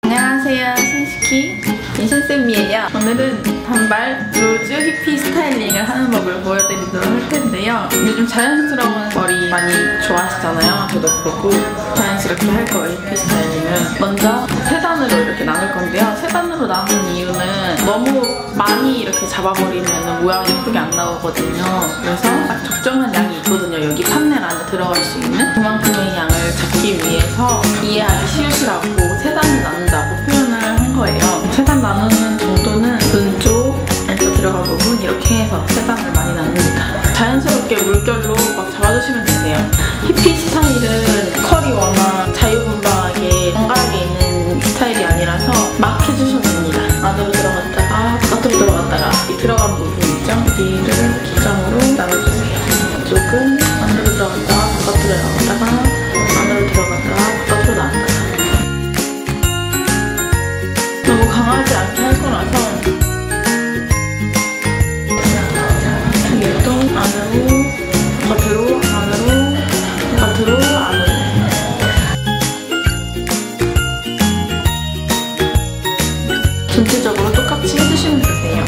안녕하세요, 신시키 인션쌤이에요. 오늘은 단발 로즈 히피 스타일링을 하는 법을 보여드리도록 할 텐데요. 요즘 자연스러운 머리 많이 좋아하시잖아요. 저도 그렇고 자연스럽게 할 거예요, 히피 스타일링은. 먼저 세 단으로 이렇게 나눌 건데요. 세 단으로 나눈 이유는 너무 많이 이렇게 잡아버리면 모양이 예쁘게 안 나오거든요. 그래서 딱 적정한 양이 있거든요. 여기 판넬 안에 들어갈 수 있는 그만큼의 양을 잡기 위해서 이해하기 쉬우시라고 세 단을 나눈다고 표현을 한 거예요. 세 단 나누는 정도는 눈 쪽에서 들어갈 부분 이렇게 해서 세 단을 많이 나눕니다. 자연스럽게 물결로 막 잡아주시면 되세요. 히피 스타일은 컬이 워낙 자유분방하게 정갈하게 있는 스타일이 아니라서 막 해주셔도 됩니다. 안으로 들어갔다가 바깥으로 들어갔다가 이 들어간 부분 있죠? 여기를 기점으로 나눠주세요. 이쪽은 안으로 들어갔다가 바깥으로 나갔다가 안으로 들어갔다가 바깥으로 나갔다가. 너무 강하지 않게 할 거라서 얘도 안으로 바깥으로 안으로 바깥으로 안으로. 전체적으로 똑같이 해주시면 되세요.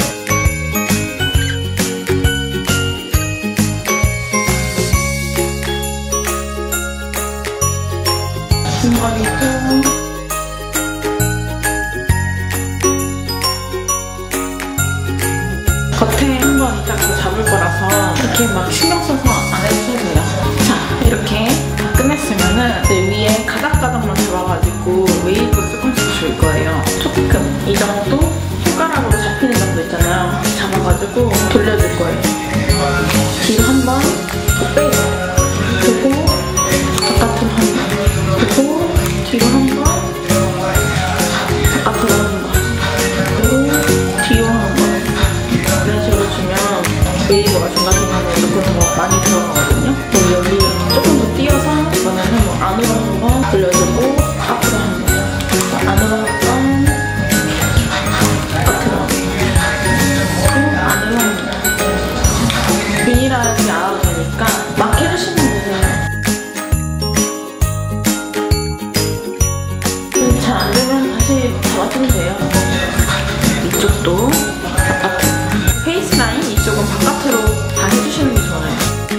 뒷머리도 겉에 한번 딱 잡을 거라서 이렇게 막 신경 써서 안 해주셔도 돼요. 자, 이렇게 끝냈으면은 위에 가닥가닥만 잡아가지고 웨이브를 조금씩 줄 거예요. 조금 이 정도 손가락으로 잡히는 정도 있잖아요. 잡아가지고 돌려줄 거예요. 뒤로 한번 빼고 그리고 바깥으로 한번 그리고 뒤로 한번 바깥으로 한번 그리고 뒤로 한번 이런 식으로 주면 웨이브가 중간중간에 조금 더 많이 들어가거든요. 그리고 여기 조금 더 띄어서 이번에는 뭐 안으로 한번 돌려주고 앞으로 한번 안으로 한번 앞으로 그리고 안으로 한번 균일하지 않아도 되니까 막 해주시면 되세요. 잘 안 되면 다시 잡아주면 돼요. 이쪽도 바깥으로 페이스 라인 이쪽은 바깥으로 다 해주시는 게 좋아요.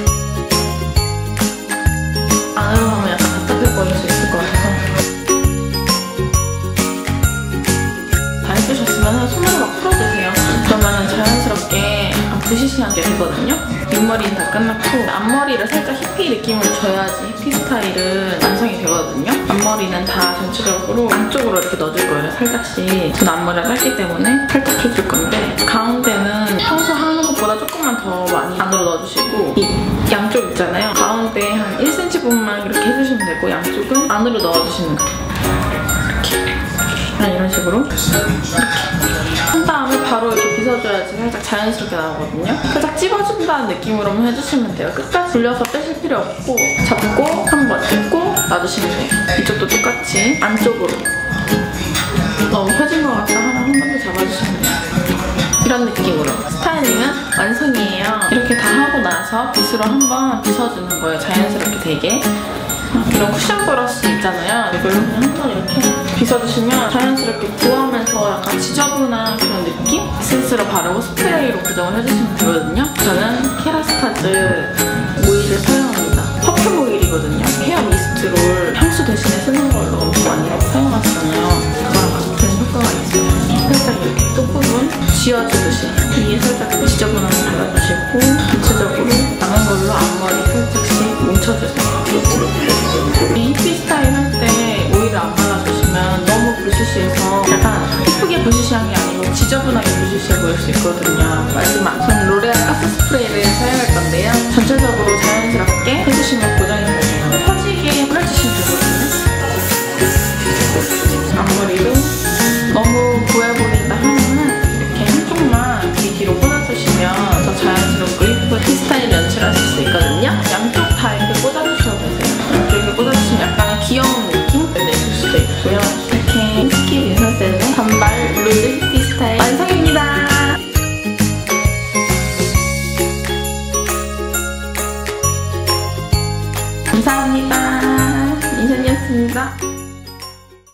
안으로 하면 약간 답답해 보일 수 있을 것 같아서 다 해주셨으면 손으로 막 풀어주세요. 그러면 자연스럽게 부시시하게 되거든요. 윗머리는 다 끝났고 앞머리를 살짝 히피 느낌을 줘야지 히피 스타일은 완성이 되거든요. 앞머리는 다 전체적으로 안쪽으로 이렇게 넣어줄 거예요. 살짝씩. 전 앞머리가 짧기 때문에 살짝 해줄 건데 가운데는 평소 하는 것보다 조금만 더 많이 안으로 넣어주시고 이 양쪽 있잖아요. 가운데 한 1cm분만 이렇게 해주시면 되고 양쪽은 안으로 넣어주시는 거예요. 이렇게. 이런 식으로 이렇게 한 다음에 바로 이렇게 빗어줘야지 살짝 자연스럽게 나오거든요. 살짝 찝어준다는 느낌으로만 해주시면 돼요. 끝까지 돌려서 빼실 필요 없고 잡고 한번 찝고 놔두시면 돼요. 이쪽도 똑같이 안쪽으로 너무 펴진 것 같다 하면 한 번 더 잡아주시면 돼요. 이런 느낌으로 스타일링은 완성이에요. 이렇게 다 하고 나서 빗으로 한번 빗어주는 거예요. 자연스럽게 되게. 이런 쿠션 브러쉬 있잖아요. 이걸로 그냥 한번 이렇게 빗어주시면 자연스럽게 부하면서 약간 지저분한 그런 느낌? 에센스로 바르고 스프레이로 고정을 해주시면 되거든요. 저는 케라스타즈 오일을 사용합니다. 퍼퓸 오일이거든요. 헤어 미스트롤 향수 대신에 쓰는 걸로 엄청 많이 사용하시잖아요. 그거랑 같은 효과가 있어요. 살짝 이렇게 끝부분 지워주듯이 위에 살짝 지저분하게 발라주시고 전체적으로 남은 걸로 앞머리 살짝씩 뭉쳐주세요. 이 히피 스타일 할 때 오일을 안 발라주시면 너무 부시시해서 약간 예쁘게 부시시한 게 아니고 지저분하게 부시시해 보일 수 있거든요. 말씀 안